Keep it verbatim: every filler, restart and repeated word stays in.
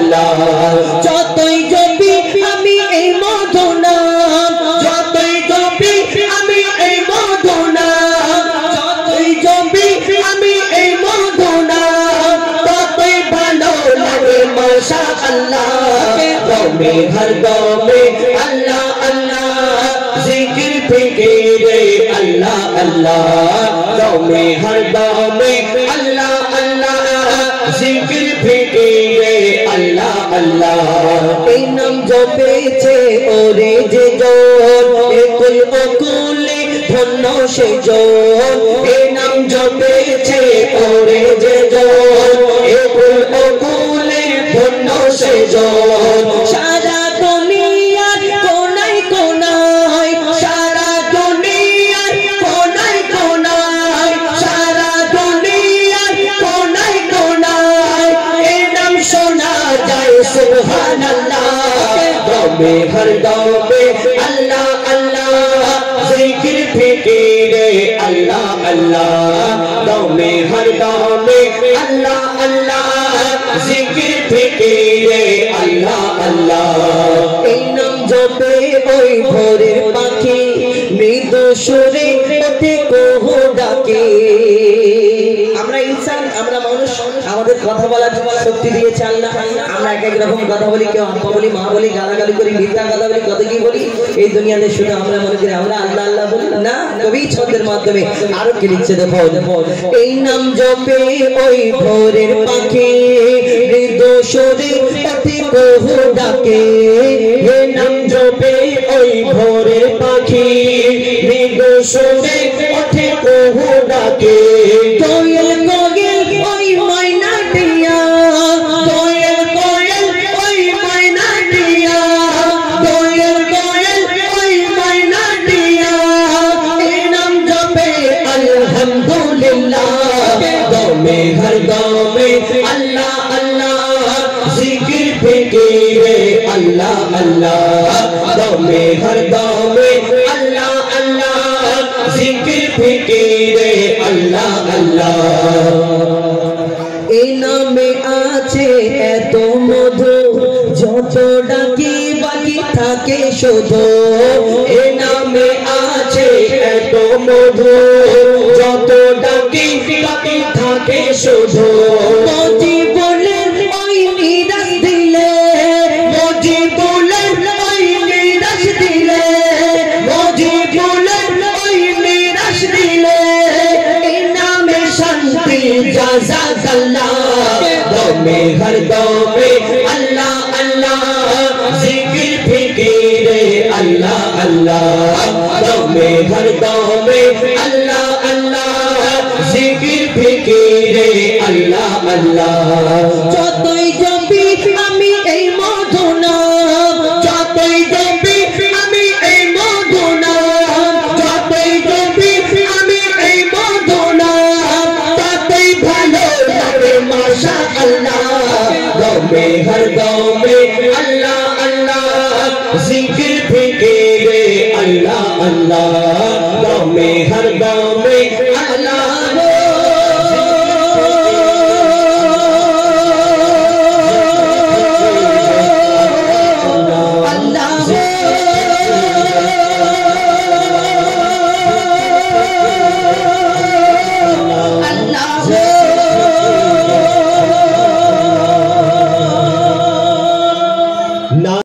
আল্লাহ যতই জপি আমি এই মধু নাম যতই জপি আমি এই মধু নাম যতই জপি আমি এই মধু নাম ততই ভালো লাগে মাশাআল্লাহ দমে হর দমে আল্লাহ আল্লাহ জিকির ফিকিরে আল্লাহ আল্লাহ দমে হর দমে আল্লাহ আল্লাহ জিকির ফিকিরে আল্লাহ আল্লাহ এই নাম জপেছে ওরে যে জন একুল অকুলে ধন্য সে জন এই নাম জপেছে ওরে যে জন একুল অকুলে ধন্য সে জন সারা দুনিয়ার কোনায় কোনায় সারা দুনিয়ার কোনায় কোনায় সারা দুনিয়ার কোনায় কোনায় এই নাম শোনা যায় সুবহানাল্লাহ দমে হর দমে আল্লাহ আল্লাহ জিকির ফিকিরে আল্লাহ আল্লাহ দমে হর দমে আল্লাহ আল্লাহ জিকির ফিকিরে আল্লাহ আল্লাহ এই নাম জপে ওই ভোরের পাখি মৃদু সুরে ওঠে কোহ ডাকে আমরা ইনসান আমরা মানুষ আমাদের কথা বলার শক্তি দিয়েছে আল্লাহ আমরা এক এক রকম কথা বলি কেউ আব্বা বলি মা বলি গালাগালি করি মিথ্যা কথা বলি কত কি বলি এই দুনিয়াতে শুনে আমরা মনে করি আমরা আল্লাহ আল্লাহ বলি না কবি ছন্দের মাধ্যমে আরো কি লিখছে দেখো এই নাম জপে ওই ভোরের পাখি মৃদু সুরে ওঠে কোহ ডাকে এই নাম জপে ওই ভোরের পাখি মৃদু সুরে ওঠে কোহ ডাকে কোয়েল কোয়েল ওই ময়না টিয়া কোয়েল কোয়েল ওই ময়না টিয়া কোয়েল কোয়েল ওই ময়না টিয়া এই নাম জপে আলহামদুলিল্লাহ দমে হর দমে আল্লাহ আল্লাহ জিকির ফিকিরে আল্লাহ আল্লাহ দমে হর দমে আল্লাহ আল্লাহ জিকির ফিকিরে আল্লাহ আল্লাহ এই নামে আছে এত মধু যত ডাকি বাকি থাকে শুধু এই নামে আছে এত মধু যত ডাকি বাকি থাকে শুধু মজি বলে ওই নিরাশ দিলে মজি বলে ওই নিরাশ দিলে মজি বলে ওই নিরাশ দিলে এই নামে শান্তি জাযাকাল্লাহ দমে হর দমে আল্লাহ আল্লাহ জিকির ফিকিরে আল্লাহ আল্লাহ দমে হর দমে আল্লাহ আল্লাহ জিকির ফিকিরে আল্লাহ আল্লাহ যতই জপি আমি এই মধু নাম যতই জপি আমি এই মধু নাম যতই জপি আমি এই মধু নাম ততই ভালো লাগে মাশাআল্লাহ দমে হর দমে আল্লাহ আল্লাহ জিকির ফিকিরে আল্লাহ আল্লাহ দমে হর দমে